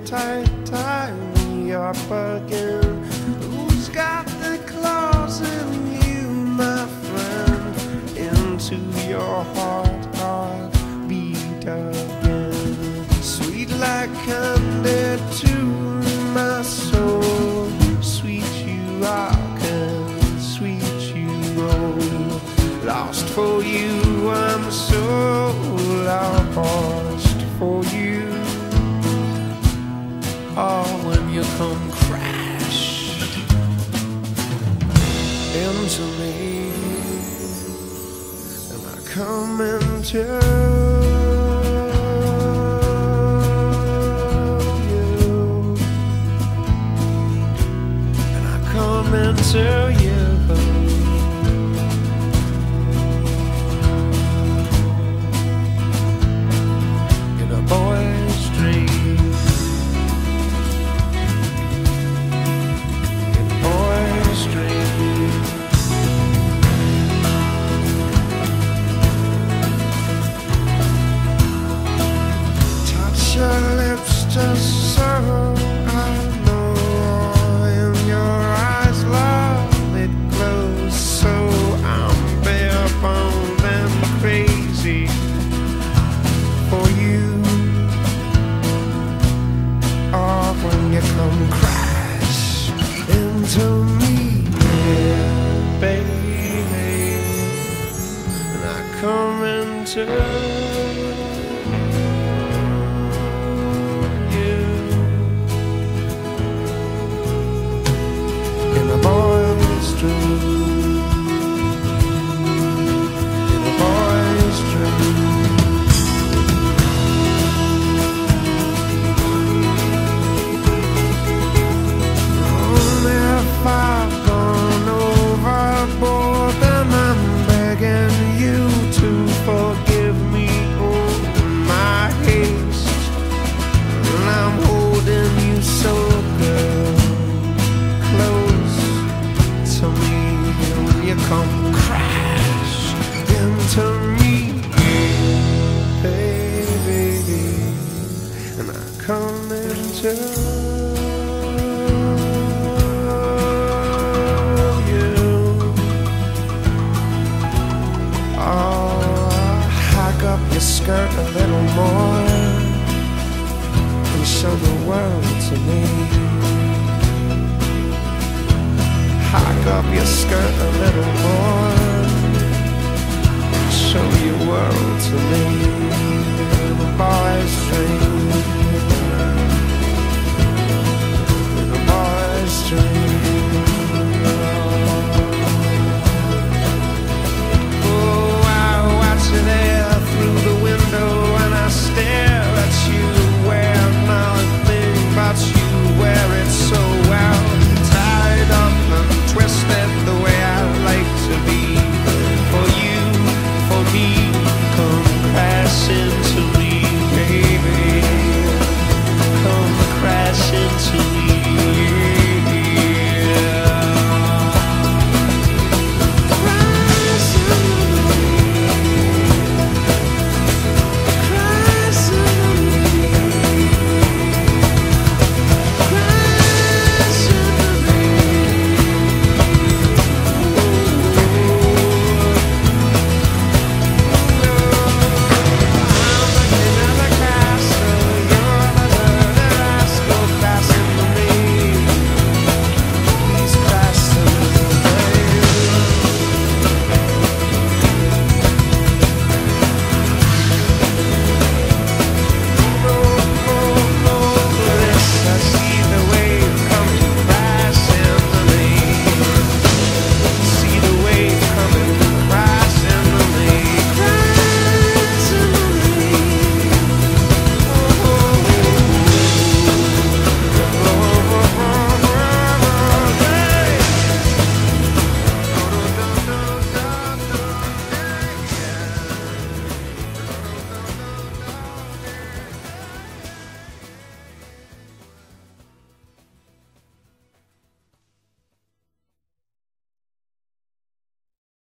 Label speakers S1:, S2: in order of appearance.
S1: tight, tie me up again. Who's got the claws in you, my friend? Into your heart beat again. Sweet like candy to my soul. Sweet you rock and sweet you roll. Lost for you, I'm so lost for you. Oh, when you come crash into me, and I come into you, and I come into you. Your lips just so I know in your eyes, love, it glows so I'm bare boned and crazy for you. Oh, when you come crash into me, yeah, baby, and I come into come crash into me, baby, and I come into you. Oh, hike up your skirt a little more and show the world to me. Hike up your skirt a little more, show your world to me. The boy's dream.